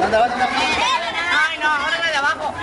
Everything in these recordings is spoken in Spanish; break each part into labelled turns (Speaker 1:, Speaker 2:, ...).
Speaker 1: ¿Dónde vas?
Speaker 2: Ay, no, ahora la de abajo.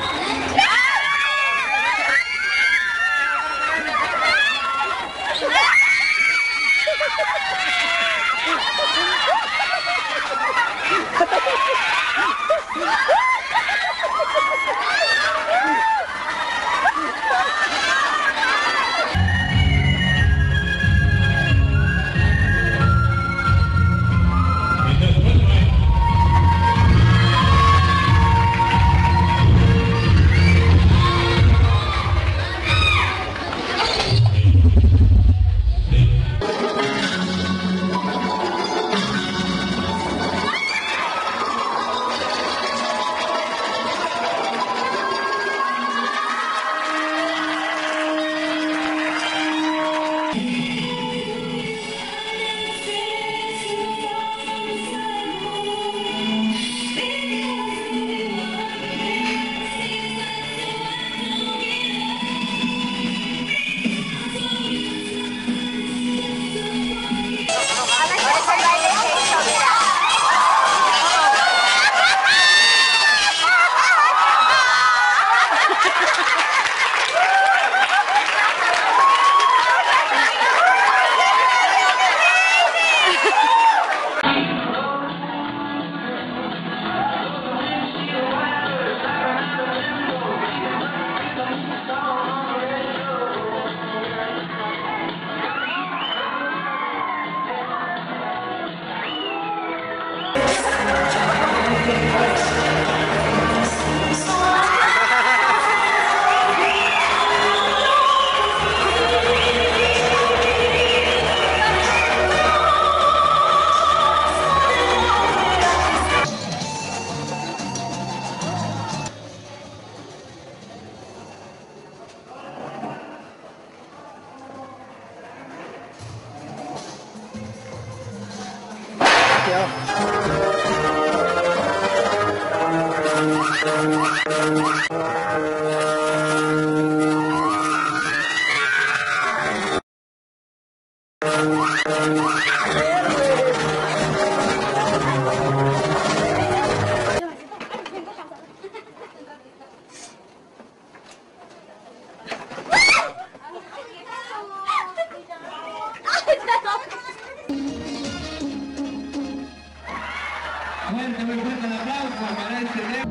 Speaker 3: Fuerte, muy fuerte el aplauso para este.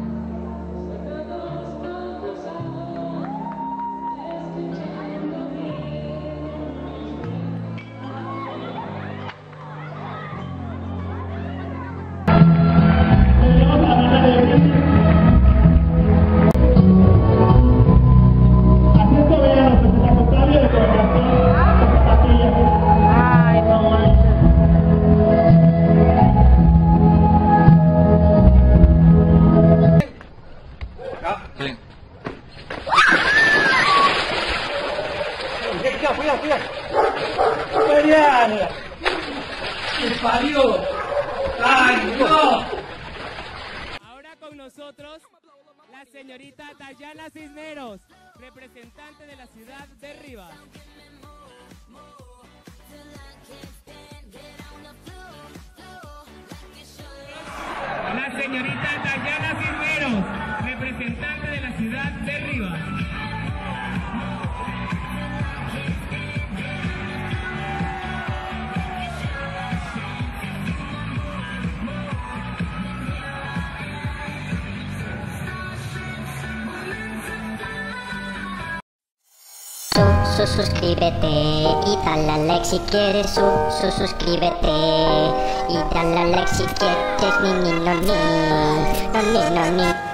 Speaker 2: ¡Ay, no! Ahora con nosotros la señorita Dayana Cisneros, representante de la ciudad de Rivas. La señorita Dayana Cisneros, representante de la ciudad de Rivas.
Speaker 4: Suscríbete y dale a like si quieres suscríbete y dale a like si quieres ni.